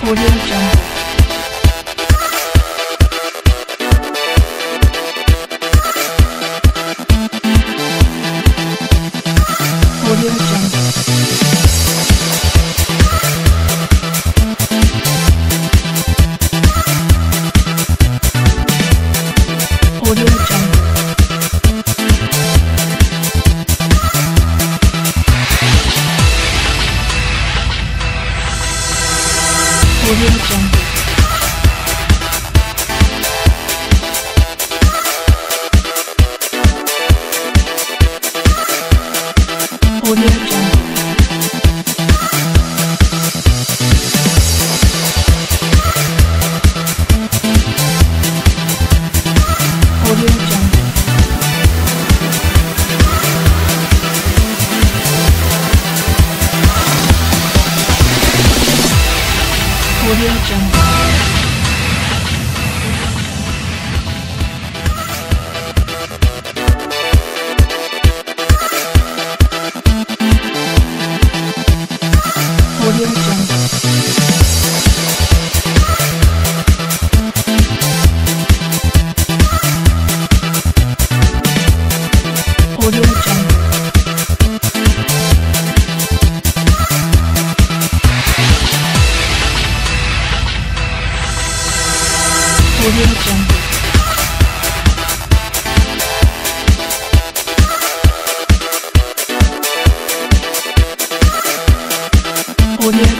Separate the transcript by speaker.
Speaker 1: Audio Jungle. Audio Jungle. Audio Jungle. Audio Jungle. Audio Jungle. Audio Jungle. Audio Jungle. Audio Jungle. Audio Jungle. Audio Jungle. Audio